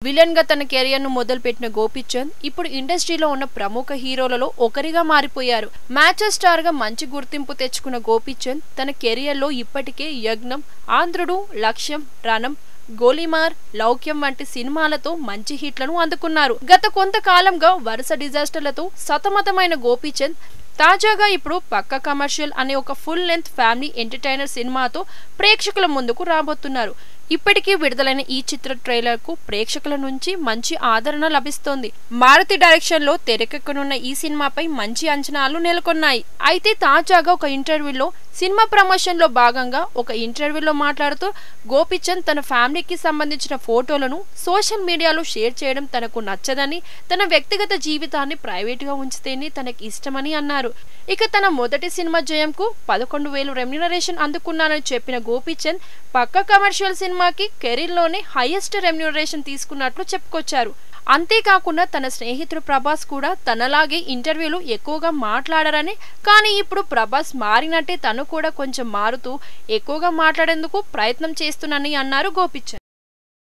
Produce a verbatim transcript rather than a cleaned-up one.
Villain గా తన career ను మొదలుపెట్టిన గోపీచంద్ ఇప్పుడు ఇండస్ట్రీలో ఉన్న ప్రముఖ హీరోలలో ఒకరిగా మారిపోయారు. మ్యాచెస్ స్టార్ గా మంచి గుర్తింపు తెచ్చుకున్న గోపీచంద్ తన కెరియర్ లో ఇప్పటికే యజ్ఞం, ఆంధ్రుడు, లక్ష్యం, రణం, గోలీమార్, లౌక్యం వంటి సినిమాలతో మంచి హిట్లను అందుకున్నారు. గత కొంతకాలంగా వరుస డిజాస్టర్లతో సతమతమైన గోపీచంద్ తాజాగా ఇప్పుడు పక్క కమర్షియల్ అనే ఒక ఫుల్ లెంత్ ఫ్యామిలీ ఎంటర్టైనర్ సినిమాతో ప్రేక్షకుల ముందుకు రాబోతున్నారు. ఇప్పటికీ విడుదలైన ఈ చిత్ర ట్రైలర్ కు ప్రేక్షకుల నుంచి మంచి ఆదరణ లభిస్తోంది. మారుతి డైరెక్షన్ లో తెరకెక్కనున్న ఈ సినిమాపై మంచి అంచనాలు నెలకొన్నాయి. అయితే తాజాగా ఒక ఇంటర్వ్యూలో సినిమా ప్రమోషన్ లో భాగంగా ఒక ఇంటర్వ్యూలో మాట్లాడుతూ గోపీచంద్ తన ఫ్యామిలీకి సంబంధించిన ఫోటోలను సోషల్ మీడియాలో షేర్ చేయడం తనకు నచ్చదని, తన వ్యక్తిగత జీవితాన్ని ప్రైవేట్ గా ఉంచితేనే తనకి ఇష్టమని అన్నారు. ఇక తన మొదటి సినిమా జయంకు పదకొండు వేలు రెమ్యూనరేషన్ అందుకున్నానని చెప్పిన గోపీచంద్ పక్క కమర్షియల్ సినిమాకి కెరీర్ లోనే హైయెస్ట్ రెమ్యూనరేషన్ తీసుకున్నట్లు చెప్పుకొచ్చారు. అంతేకాకుండా తన స్నేహితుడు ప్రభాస్ కూడా తనలాగే ఇంటర్వ్యూలు ఎక్కువగా మాట్లాడారని, కానీ ఇప్పుడు ప్రభాస్ మారినట్టే తను కూడా కొంచెం మారుతూ ఎక్కువగా మాట్లాడేందుకు ప్రయత్నం చేస్తున్నానని అన్నారు గోపీచంద్.